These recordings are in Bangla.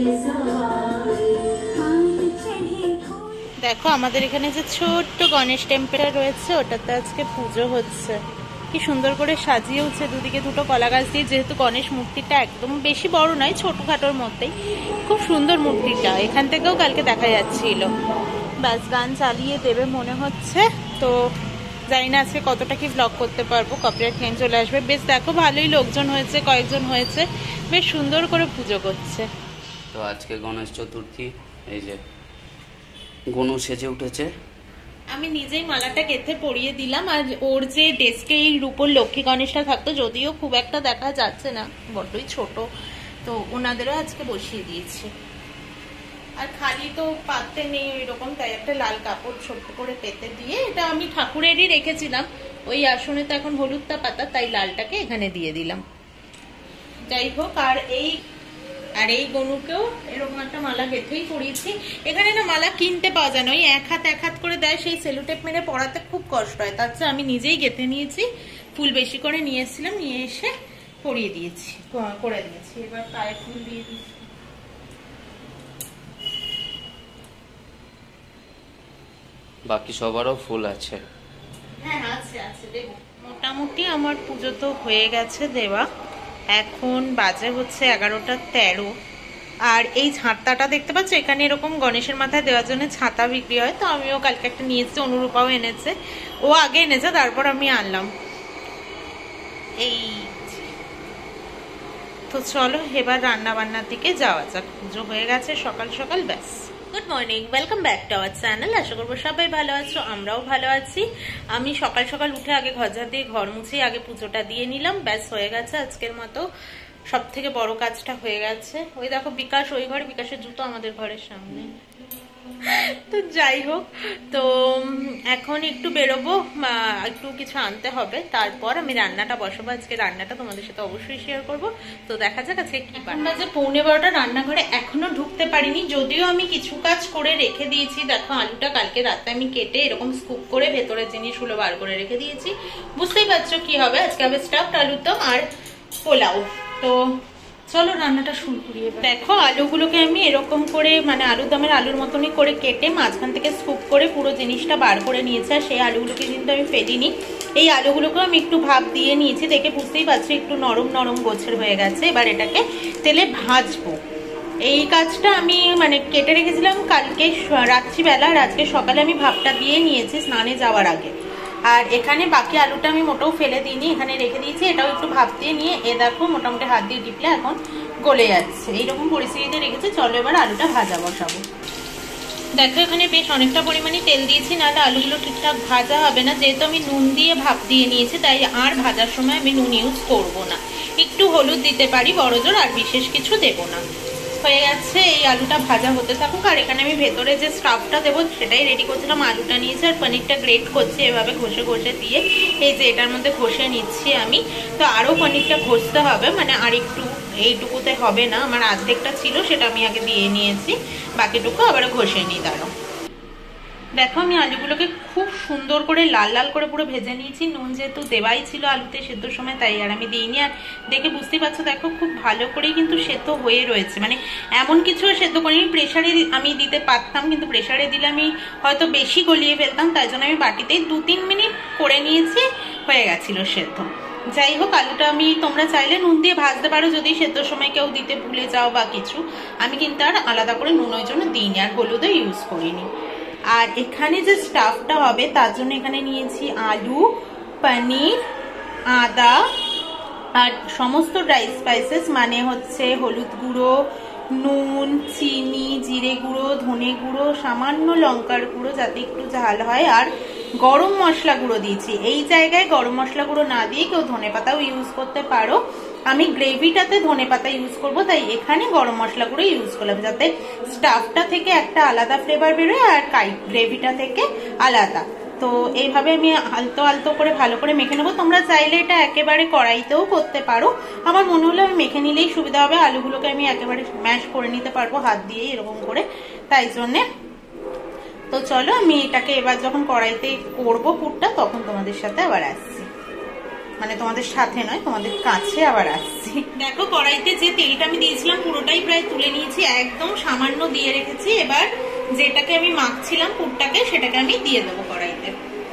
দেখো আমাদের এখানে যে ছোট্ট গণেশ টেম্পল রয়েছে ওটাতে আজকে পুজো হচ্ছে। কি সুন্দর করে সাজিয়েছে, দুদিকে দুটো কলা গাছ দিয়ে। যেহেতু গণেশ মূর্তিটা একদম বেশি বড় নয়, ছোটখাটোর মধ্যেই, খুব সুন্দর মূর্তিটা। এখান থেকেও কালকে দেখা যাচ্ছিল। ব্যাস গান চালিয়ে দেবে মনে হচ্ছে। তো জানি না আজকে কতটা কি ব্লগ করতে পারবো, কপিরাইট ক্লেম চলে আসবে। বেশ দেখো ভালোই লোকজন হয়েছে, কয়েকজন হয়েছে, বেশ সুন্দর করে পুজো করছে। তো আজকে গণেশ চতুর্থী, এই যে গনু সেজে উঠেছে। আমি নিজেই মালাটা গেঁথে পরিয়ে দিলাম। আর ওর যে ডেস্কে এই রূপোর লক্ষ্মী গণেশটা থাকতো, যদিও খুব একটা দেখা যাচ্ছে না, বড্ডই ছোট, তো ওনাদেরও আজকে বসিয়ে দিয়েছি। আর খালি তো পাততে নেই ওই রকম, তাই একটা লাল কাপড় ছোট্ট করে পেতে দিয়ে, এটা আমি ঠাকুরেরই রেখেছিলাম ওই আসনে, তো এখন হলুদটা পাতা, তাই লালটাকে এখানে দিয়ে দিলাম। যাই হোক, আর এই গনুকেও এরকম একটা মালা গেঁথেই পরিয়েছি। এখানে না মালা কিনতে পাওয়া যায় না, ওই এক হাত করে দেয়, সেই সেলোটেপ মেরে পরাতে খুব কষ্ট হয়। তার চেয়ে আমি নিজেই গেঁথে নিয়েছি, ফুল বেশি করে নিয়ে এসেছিলাম, নিয়ে এসে পরিয়ে দিয়েছি, করে দিয়েছি। এবার পায়ে ফুল দিয়ে দিচ্ছি। বাকি সবারও ফুল আছে। হ্যাঁ আছে আছে, দেবো। মোটামুটি আমার পুজো তো হয়ে গেছে দেওয়া। এখন বাজে হচ্ছে 11টা 13। আর এই ছাতাটা দেখতে পাচ্ছ, এখানে এরকম গণেশের মাথায় দেওয়ার জন্য ছাতা বিক্রি হয়, তো আমিও কালকে একটা নিয়েছি, অনুরূপাও এনেছে। ও আগে এনেছে, তারপর আমি আনলাম। এই তো চলো এবার রান্না বান্নার দিকে যাওয়া যাক। পুজো হয়ে গেছে সকাল সকাল, ব্যাস। Good morning, welcome back to our channel. আশা করবো সবাই ভালো আছো, আমরাও ভালো আছি। আমি সকাল সকাল উঠে আগে ঘর ঝাড় দিয়ে ঘর মুছে আগে পুজোটা দিয়ে নিলাম, ব্যাস হয়ে গেছে আজকের মতো। সব থেকে বড় কাজটা হয়ে গেছে। ওই দেখো বিকাশ ওই ঘরে, বিকাশের জুতো আমাদের ঘরের সামনে। তো যাই হোক, তো এখন একটু বেরোবো, একটু কিছু আনতে হবে, তারপর আমি রান্নাটা বসাবো। আজকে রান্নাটা তোমাদের সাথে অবশ্যই শেয়ার করব। তো দেখা যাক আজকে কি বাজে 11:15 রান্নাঘরে এখনো ঢুকতে পারিনি, যদিও আমি কিছু কাজ করে রেখে দিয়েছি। দেখো আলুটা কালকে রাতে আমি কেটে এরকম স্কুপ করে ভেতরের জিনিসগুলো বার করে রেখে দিয়েছি। বুঝতেই পারছো কি হবে, আজকে হবে স্টাফড আলুর দম আর পোলাও। তো চলো রান্নাটা শুরু করি। দেখো আলুগুলোকে আমি এরকম করে, মানে আলুর দমের আলুর মতনই করে কেটে মাঝখান থেকে স্কুপ করে পুরো জিনিসটা বার করে নিয়েছি। আর সেই আলুগুলোকে কিন্তু আমি ফেলিনি। এই আলুগুলোকেও আমি একটু ভাপ দিয়ে নিয়েছি, দেখে বুঝতেই পারছি একটু নরম নরম গোছের হয়ে গেছে। এবার এটাকে তেলে ভাজবো। এই কাজটা আমি মানে কেটে রেখেছিলাম কালকে রাত্রিবেলা, আর আজকে সকালে আমি ভাপটা দিয়ে নিয়েছি স্নানে যাওয়ার আগে। আর এখানে বাকি আলুটা আমি মোটেও ফেলে দিইনি, এখানে রেখে দিয়েছি। এটাও একটু ভাপ দিয়ে নিয়ে দেখো মোটামুটি হাত দিয়ে টিপলে এখন গলে যাচ্ছে, এইরকম পরিস্থিতিতে রেখেছি। চলো এবার আলুটা ভাজা বসাবো। দেখো এখানে বেশ অনেকটা পরিমাণে তেল দিয়েছি, নাহলে আলুগুলো ঠিকঠাক ভাজা হবে না। যেহেতু আমি নুন দিয়ে ভাপ দিয়ে নিয়েছি, তাই আর ভাজার সময় আমি নুন ইউজ করব না। একটু হলুদ দিতে পারি বড়জোর, আর বিশেষ কিছু দেব না। হয়ে যাচ্ছে, এই আলুটা ভাজা হতে থাকুক। আর এখানে আমি ভেতরে যে স্টাফটা দেবো সেটাই রেডি করছিলাম। আলুটা নিয়েছি আর পনিরটা গ্রেট করছি, এভাবে ঘষে ঘষে দিয়ে এই যে এটার মধ্যে ঘষে নিচ্ছি আমি। তো আরও পনিরটা ঘষতে হবে, মানে আর একটু, এইটুকুতে হবে না, আমার অর্ধেকটা ছিল সেটা আমি আগে দিয়ে নিয়েছি, বাকিটুকু আবার ঘষে নিই। দাঁড়ো, দেখো আমি আলুগুলোকে খুব সুন্দর করে লাল লাল করে পুরো ভেজে নিয়েছি। নুন যেহেতু দেওয়াই ছিল আলুতে সেদ্ধর সময়, তাই আর আমি দিইনি। আর দেখে বুঝতেই পারছো দেখো খুব ভালো করেই কিন্তু সেদ্ধ হয়ে রয়েছে, মানে এমন কিছু সেদ্ধ করিনি। প্রেশারে আমি দিতে পারতাম, কিন্তু প্রেশারে দিলে আমি হয়তো বেশি গলিয়ে ফেলতাম, তাই জন্য আমি বাটিতেই 2-3 মিনিট করে নিয়েছি, হয়ে গেছিল সেদ্ধ। যাই হোক, আলুটা আমি, তোমরা চাইলে নুন দিয়ে ভাজতে পারো যদি সেদ্ধর সময় কেউ দিতে ভুলে যাও বা কিছু। আমি কিন্তু আর আলাদা করে নুন ওই জন্য দিইনি, আর হলুদও ইউজ করিনি। আর এখানে যে স্টাফটা হবে তার জন্য এখানে নিয়েছি আলু, পনির, আদা আর সমস্ত ড্রাই স্পাইসেস, মানে হচ্ছে হলুদ গুঁড়ো, নুন, চিনি, জিরে গুঁড়ো, ধনে গুঁড়ো, সামান্য লঙ্কার গুঁড়ো যাতে একটু ঝাল হয়, আর গরম মশলা গুঁড়ো দিয়েছি। এই জায়গায় গরম মশলা গুঁড়ো না দিয়ে কেউ ধনেপাতাও ইউজ করতে পারো। আমি গ্রেভিটাতে ধনেপাতা ইউজ করব, তাই এখানে গরম মশলা গুঁড়ো ইউজ করলাম, যাতে স্টাফটা থেকে একটা আলাদা ফ্লেভার বেরোয় আর গ্রেভিটা থেকে আলাদা। তো এইভাবে আমি আলতো আলতো করে ভালো করে মেখে নেবো। তোমরা চাইলে এটা একেবারে কড়াইতেও করতে পারো, আমার মনে হলো আমি মেখে নিলেই সুবিধা হবে। আলুগুলোকে আমি একেবারে ম্যাশ করে নিতে পারবো হাত দিয়েই এরকম করে, তাই জন্যে। তো চলো আমি এটাকে এবার যখন কড়াইতে করবো পুরটা, তখন তোমাদের সাথে আবার আসছি। মানে তোমাদের সাথে নয়, তোমাদের কাছে আবার আসছি। দেখো কড়াইতে যে তেলটা আমি দিয়েছিলাম পুরোটাই প্রায় তুলে নিয়েছি, একদম সামান্য দিয়ে রেখেছি। এবার যেটাকে আমি মাখছিলাম পুরটাকে, সেটাকে আমি দিয়ে দেবো কড়াইতে।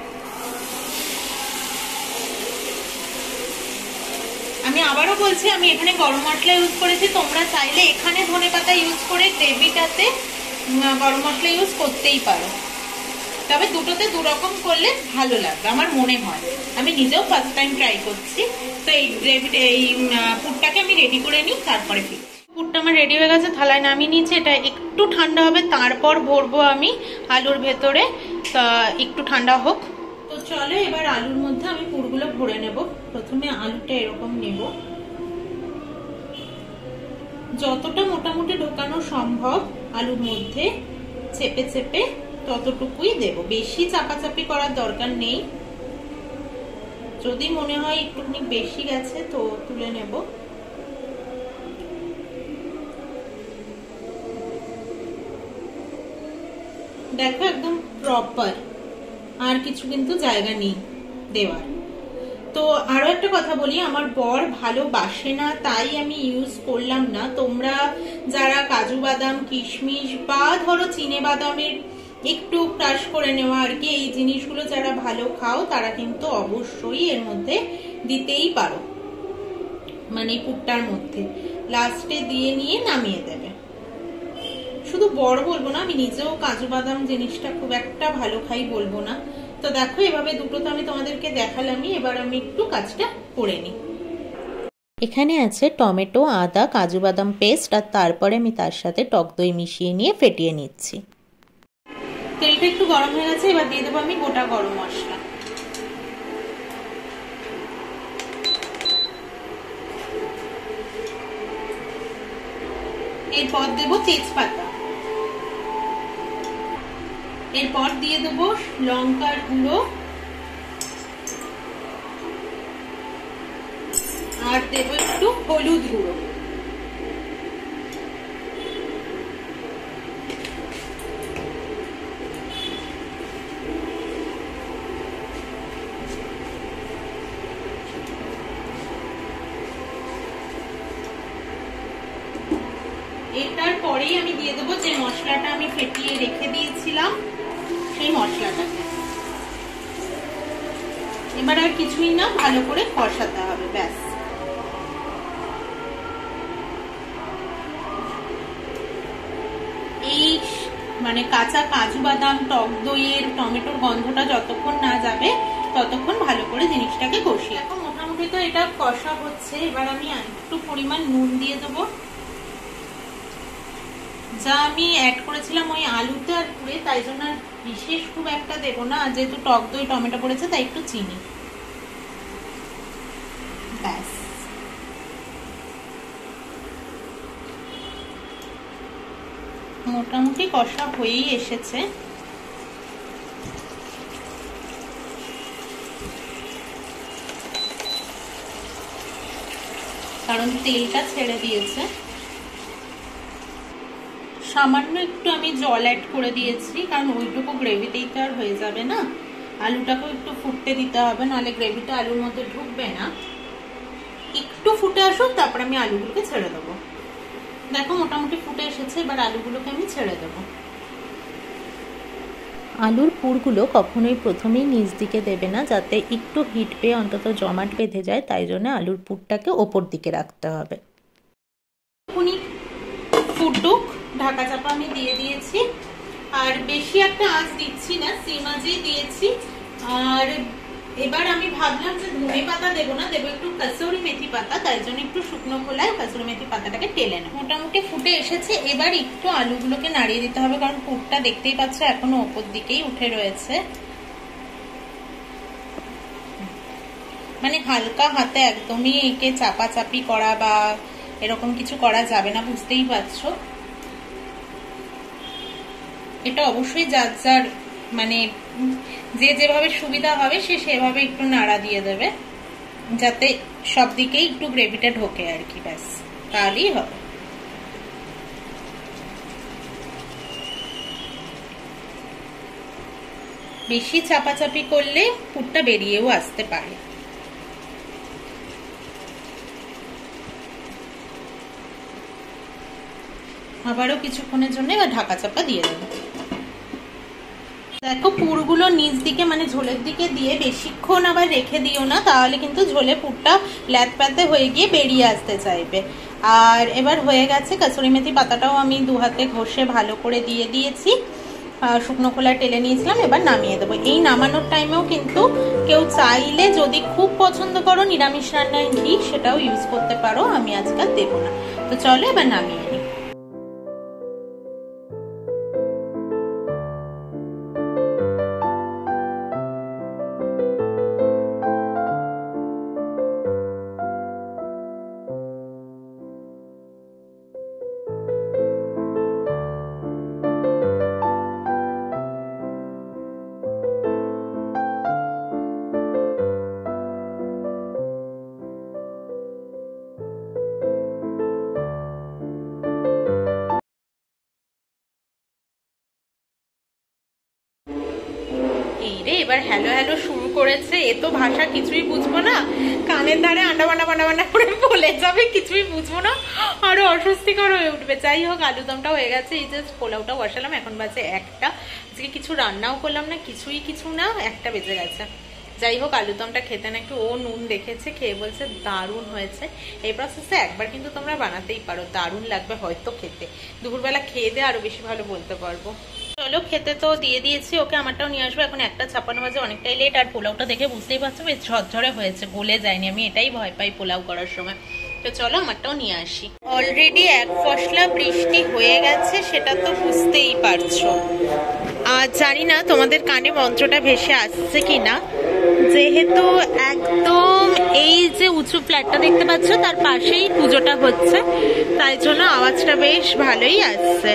আমি আবারও বলছি, আমি এখানে গরম মশলা ইউজ করেছি, তোমরা চাইলে এখানে ধনেপাতা ইউজ করে গ্রেভিটাতে গরম মশলা ইউজ করতেই পারো, তবে দুটোতে দুরকম করলে ভালো লাগবে আমার মনে হয়। আমি নিজেও ফার্স্ট টাইম ট্রাই করছি। তো এই গ্রেভিটা, এই পুরটাকে আমি রেডি করে নিই, তারপরে ফিরছি। পুরটা আমার রেডি হয়ে গেছে, থালায় নামিয়ে নিয়েছি। এটা একটু ঠান্ডা হবে, তারপর ভরবো আমি আলুর ভেতরে। তা একটু ঠান্ডা হোক। তো চলো এবার আলুর মধ্যে আমি পুরগুলো ভরে নেব। প্রথমে আলুটা এরকম নেব, যতটা মোটামুটি ঢোকানো সম্ভব আলুর মধ্যে চেপে চেপে ততটুকুই দেব, বেশি চাপাচাপি করার দরকার নেই। যদি মনে হয় একটুখানি বেশি গেছে তো তুলে নেব। দেখো একদম প্রপার, আর কিছু কিন্তু জায়গা নেই দেওয়ার। তো আরো একটা কথা বলি, আমার বর ভালোবাসে না তাই আমি ইউজ করলাম না। তোমরা যারা কাজু বাদাম, কিশমিশ বা ধরো চিনে বাদামের একটু ক্রাশ করে নেওয়া আর কি, এই জিনিসগুলো যারা ভালো খাও তারা কিন্তু অবশ্যই এর মধ্যে দিতেই পারো, মানে পুরটার মধ্যে লাস্টে দিয়ে নিয়ে নামিয়ে দেবে। শুধু বর বলবো না, আমি নিজেও কাজু বাদাম জিনিসটা খুব একটা ভালো খাই বলবো না। তো দেখো এভাবে দুটো তো আমি তোমাদেরকে দেখালামই, এবার আমি একটু কাজটা করে নিই। এখানে আছে টমেটো, আদা, কাজু বাদাম পেস্ট, আর তারপরে আমি তার সাথে টক দই মিশিয়ে নিয়ে ফেটিয়ে নিচ্ছি। তেলটা একটু গরম হয়ে গেছে, এবার দিয়ে দেবো আমি গোটা গরম মশলা। এরপর দেবো তেজপাতা, এরপর দিয়ে দেবো লঙ্কার গুঁড়ো, আর দেবো একটু হলুদ গুঁড়ো। এটার পরেই আমি দিয়ে দেবো যে মশলাটা আমি ফেটিয়ে রেখে দিয়েছিলাম, সেই মশলাটাকে। এবার আর কিছুই না, ভালো করে কষাতে হবে, ব্যাস। এই মানে কাঁচা কাজু বাদাম, টক দইয়ের, টমেটোর গন্ধটা যতক্ষণ না যাবে ততক্ষণ ভালো করে জিনিসটাকে কষিয়ে। এখন মোটামুটি তো এটা কষা হচ্ছে, এবার আমি একটু পরিমাণ নুন দিয়ে দেবো, যা আমি অ্যাড করেছিলাম ওই আলুতে আর পুরে, তাই জন্য বিশেষ খুব একটা দেবো না। আর যেহেতু টক দই টমেটো পড়েছে তাই একটু চিনি, ব্যাস। মোটামুটি কষা হয়েই এসেছে। কারণ তেলটা ছেড়ে দিয়েছে। সামান্য একটু আমি জল অ্যাড করে দিয়েছি, কারণ ওইটুকু গ্রেভিতেই তো আর হয়ে যাবে না, আলুটাকেও একটু ফুটতে দিতে হবে, নাহলে গ্রেভিটা আলুর মধ্যে ঢুকবে না। একটু ফুটে আসুক, তারপর আমি আলুগুলোকে ছেড়ে দেবো। দেখো মোটামুটি ফুটে এসেছে, এবার আলুগুলোকে আমি ছেড়ে দেবো। আলুর পুরগুলো কখনোই প্রথমেই নিচ দিকে দেবে না, যাতে একটু হিট পেয়ে অন্তত জমাট বেঁধে যায়, তাই জন্য আলুর পুরটাকে ওপর দিকে রাখতে হবে। ফুটুক, ঢাকা চাপা আমি দিয়ে দিয়েছি, আর বেশি একটা আঁচ দিচ্ছি না, সিম আঁচেই দিয়েছি। আর এবার আমি ভাবলাম যে ধনে পাতা দেবো না, দেবো একটু কাসুরি মেথি পাতা, তাই জন্য একটু শুকনো খোলায় কাসুরি মেথি পাতাটাকে টেলে নেব। মোটামুটি ফুটে এসেছে, এবার একটু আলুগুলোকে নাড়িয়ে দিতে হবে, কারণ পুরটা দেখতেই পাচ্ছ এখনো ওপর দিকেই উঠে রয়েছে। মানে হালকা হাতে, একদমই একে চাপাচাপি করা বা এরকম কিছু করা যাবে না, বুঝতেই পারছো। এটা অবশ্যই যার যার মানে যে যেভাবে সুবিধা হবে সে সেভাবে একটু নাড়া দিয়ে দেবে, যাতে সব দিকেই একটু গ্রেভিটা ঢোকে আর কি, ব্যাস, তাহলেই হবে। বেশি চাপাচাপি করলে পুরটা বেরিয়েও আসতে পারে। আবারও কিছুক্ষণের জন্য এবার ঢাকা চাপা দিয়ে দেবো। দেখো পুরগুলো নিচ দিকে মানে ঝোলের দিকে দিয়ে বেশিক্ষণ আবার রেখে দিও না, তাহলে কিন্তু ঝোলে পুরটা ল্যাতপ্যাতে হয়ে গিয়ে বেরিয়ে আসতে চাইবে। আর এবার হয়ে গেছে, কাসুরি মেথি পাতাটাও আমি 2 হাতে ঘষে ভালো করে দিয়ে দিয়েছি, শুকনো খোলা টেলে নিয়েছিলাম। এবার নামিয়ে দেবো। এই নামানোর টাইমেও কিন্তু কেউ চাইলে যদি খুব পছন্দ করো নিরামিষ রান্নায় ঘি, সেটাও ইউজ করতে পারো, আমি আজকাল দেবো না। তো চলো এবার নামিয়ে নিই। এবার হ্যালো হ্যালো শুরু করেছে, এ তো ভাষা কিছুই বুঝবো না, কানের ধারে আন্ডা বান্না বান্না বান্না করে বলে যাবে, কিছুই বুঝবো না, আরো অস্বস্তিকর হয়ে উঠবে। যাই হোক, আলুদমটা হয়ে গেছে, এই যে পোলাওটা বসালাম, এখন বাজে 1টা। আজকে কিছু রান্নাও করলাম না, কিছু না, 1টা বেজে গেছে। যাই হোক, আলুদমটা খেতে না একটু ও নুন দেখেছে, খেয়ে বলছে দারুণ হয়েছে। এই প্রসেসে একবার কিন্তু তোমরা বানাতেই পারো, দারুণ লাগবে হয়তো খেতে। দুপুরবেলা খেয়ে দিয়ে আরো বেশি ভালো বলতে পারবো। চলো, খেতে তো দিয়ে দিয়েছি ওকে, আমারটাও নিয়ে আসবো। এখন 1:56 বাজে, অনেকটাই লেট। আর পোলাওটা দেখে বুঝতেই পারছো বেশ ঝরঝরে হয়েছে, গলে যায়নি। আমি এটাই ভয় পাই পোলাও করার সময়। তো চলো আমারটাও নিয়ে আসি। অলরেডি 1 ফসলা বৃষ্টি হয়ে গেছে, সেটা তো বুঝতেই পারছো। আর জানি না তোমাদের কানে মন্ত্রটা ভেসে আসছে কিনা, যেহেতু একদম এই যে উঁচু ফ্ল্যাটটা দেখতে পাচ্ছ তার পাশেই পুজোটা হচ্ছে, তাই জন্য আওয়াজটা বেশ ভালোই আসছে।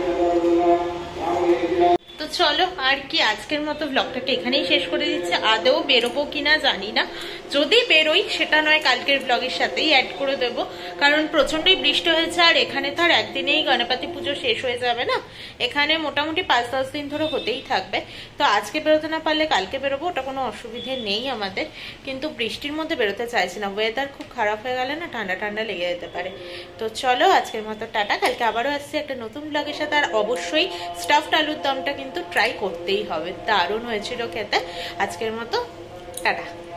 তো চলো, আর কি আজকের মতো ব্লগটাকে এখানেই শেষ করে দিচ্ছি। আদৌ বেরোবো কিনা জানি না, যদি বেরোই সেটা নয় কালকের ব্লগের সাথেই অ্যাড করে দেবো, কারণ প্রচন্ডই বৃষ্টি হয়েছে। আর এখানে তো আর একদিনেই গণপতি পুজো শেষ হয়ে যাবে না, এখানে মোটামুটি 5-10 দিন ধরে হতেই থাকবে। তো আজকে বেরোতে না পারলে কালকে বেরোবো, ওটা কোনো অসুবিধে নেই আমাদের। কিন্তু বৃষ্টির মধ্যে বেরোতে চাইছি না, ওয়েদার খুব খারাপ হয়ে গেলে না ঠান্ডা ঠান্ডা লেগে যেতে পারে। তো চলো আজকের মতো টাটা, কালকে আবারও আসছি একটা নতুন ব্লগের সাথে। আর অবশ্যই স্টাফড আলুর দমটা কিন্তু ট্রাই করতেই হবে, দারুণ হয়েছিল খেতে। আজকের মতো টাটা।